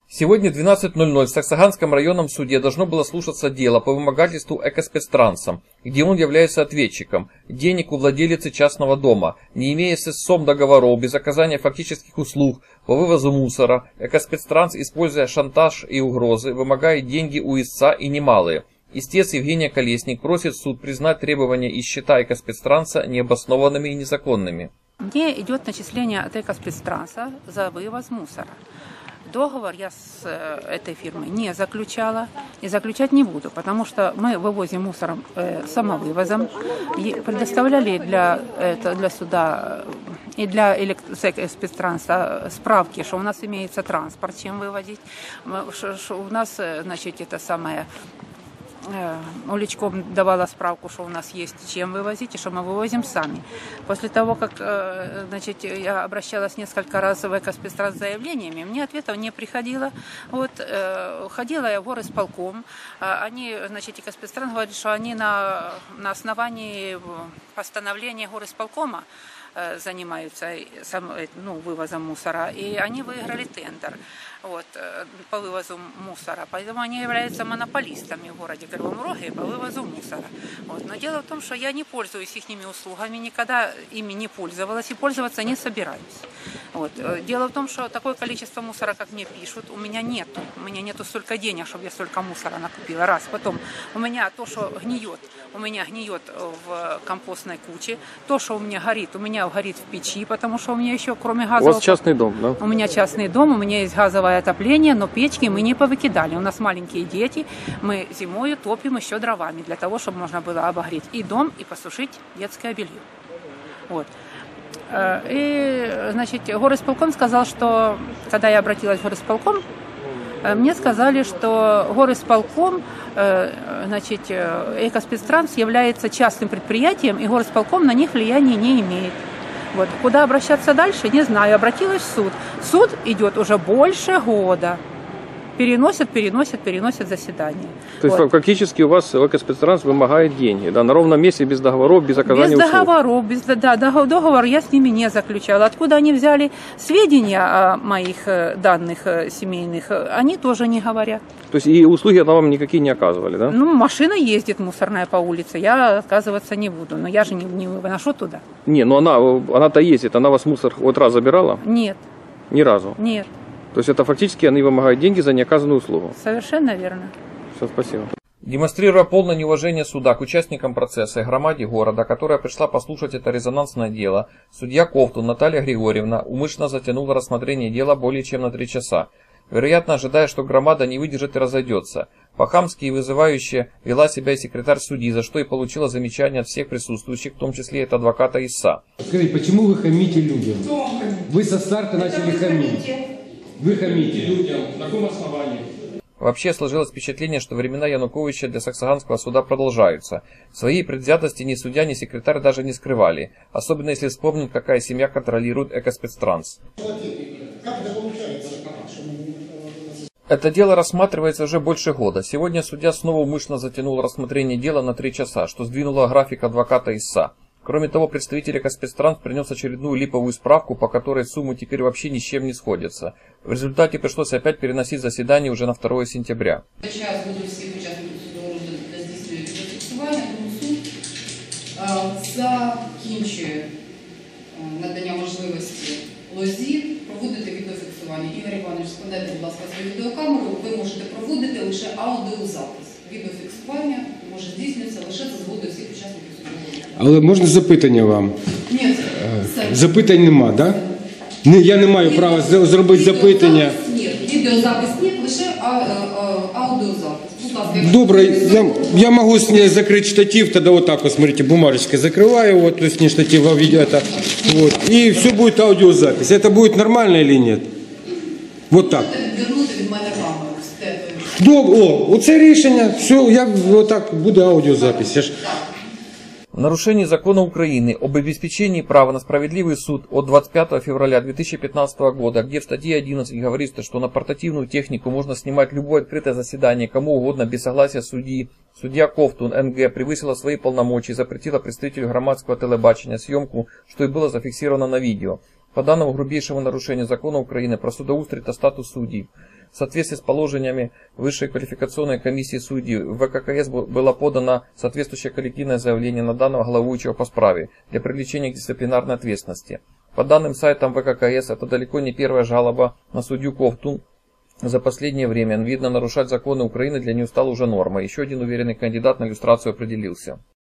Сегодня в 12:00 в Саксаганском районном суде должно было слушаться дело по вымогательству экоспецтрансом, где он является ответчиком, денег у владелицы частного дома, не имея с истцом договоров, без оказания фактических услуг по вывозу мусора. Экоспецтранс, используя шантаж и угрозы, вымогает деньги у истца и немалые. Истец Евгения Колесник просит суд признать требования из счета экоспецтранса необоснованными и незаконными. Мне идет начисление от экоспецтранса за вывоз мусора. Договор я с этой фирмой не заключала и заключать не буду, потому что мы вывозим мусор самовывозом, предоставляли для суда и для спецтранса справки, что у нас имеется транспорт, чем вывозить, что у нас, значит, это самое... Уличком давала справку, что у нас есть чем вывозить и что мы вывозим сами. После того, как, значит, я обращалась несколько раз в экоспецтранс с заявлениями, мне ответов не приходило. Вот, ходила я в горисполком, они, значит, экоспецтранс говорит, что они на основании постановления горисполкома занимаются вывозом мусора, и они выиграли тендер по вывозу мусора, поэтому они являются монополистами в городе Кривом Роге по вывозу мусора. Но дело в том, что я не пользуюсь их услугами, никогда ими не пользовалась и пользоваться не собираюсь. Дело в том, что такое количество мусора, как мне пишут, у меня нету столько денег, чтобы я столько мусора накупила. Раз. Потом у меня то, что гниет, в компостной куче, то, что у меня горит в печи, потому что у меня еще кроме газового... У вас частный дом, да? У меня частный дом, у меня есть газовое отопление, но печки мы не повыкидали. У нас маленькие дети, мы зимою топим еще дровами, для того, чтобы можно было обогреть и дом, и посушить детское белье. И, значит, горисполком сказал, что, когда я обратилась в горисполком, мне сказали, что горисполком, значит, экоспецтранс является частным предприятием, и горисполком на них влияния не имеет. Куда обращаться дальше, не знаю. Обратилась в суд. Суд идет уже больше года. Переносят заседание. То есть фактически у вас экоспецтранс вымогает деньги, да, на ровном месте, без договоров, без оказания услуг? Без договоров, договор я с ними не заключала. Откуда они взяли сведения о моих данных семейных, они тоже не говорят. То есть и услуги вам никакие не оказывали, да? Машина ездит мусорная по улице, я отказываться не буду, но я же не выношу туда. Не, но она-то ездит, она вас мусор раз забирала? Нет. Ни разу? Нет. То есть это фактически они вымогают деньги за неоказанную услугу? Совершенно верно. Все, спасибо. Демонстрируя полное неуважение суда к участникам процесса и громаде города, которая пришла послушать это резонансное дело, судья Ковтун Наталья Григорьевна умышленно затянула рассмотрение дела более чем на 3 часа, вероятно ожидая, что громада не выдержит и разойдется. По-хамски и вызывающе вела себя и секретарь судьи, за что и получила замечание от всех присутствующих, в том числе и от адвоката ИСА. Скажите, почему вы хамите людям? Вы со старта начали хамить. Вы хамите людям. На каком основании? Вообще сложилось впечатление, что времена Януковича для Саксаганского суда продолжаются. Своей предвзятости ни судья, ни секретарь даже не скрывали. Особенно если вспомнить, какая семья контролирует экоспецтранс. Это дело рассматривается уже больше года. Сегодня судья снова умышленно затянул рассмотрение дела на 3 часа, что сдвинуло график адвоката ИСА. Кроме того, представитель экоспецтранс принес очередную липовую справку, по которой суммы теперь вообще ни с чем не сходятся. В результате пришлось опять переносить заседание уже на 2 сентября. Зараз будуть всі учасники судового розгляду та здійснює відеофіксування, тому суд закінчує надання можливості лозі проводити відеофіксування. Ігор Іванович, складайте, будь ласка, свою відеокамеру, ви можете проводити лише аудіозапис. Відеофіксування може здійснюватися лише за згодою всіх учасників судового розгляду. Але можна запитання вам? Ні, запитань нема, так? Да? Я не маю права зробити запитання. Ні, відеозапис ні, лише аудіозапис. Добре, я могу закрыть штатив, тогда вот так вот, смотрите, бумажечкой закрываю, вот, то есть не штатив, а это, вот, и все будет аудиозапись. Это будет нормально или нет? Вот так. Оце рішення, все, вот так буде аудиозапись. В нарушении закона Украины об обеспечении права на справедливый суд от 25 февраля 2015 года, где в статье 11 говорится, что на портативную технику можно снимать любое открытое заседание кому угодно без согласия судьи, судья Ковтун НГ превысила свои полномочия и запретила представителю громадского телебачения съемку, что и было зафиксировано на видео. По данному грубейшему нарушению закона Украины про судоустрой и статус судей. В соответствии с положениями Высшей квалификационной комиссии судей в ВККС было подано соответствующее коллективное заявление на данного головуючего по справе для привлечения к дисциплинарной ответственности. По данным сайтам ВККС, это далеко не первая жалоба на судью Ковтун. За последнее время, видно, нарушать законы Украины для нее стало уже нормой. Еще один уверенный кандидат на люстрацию определился.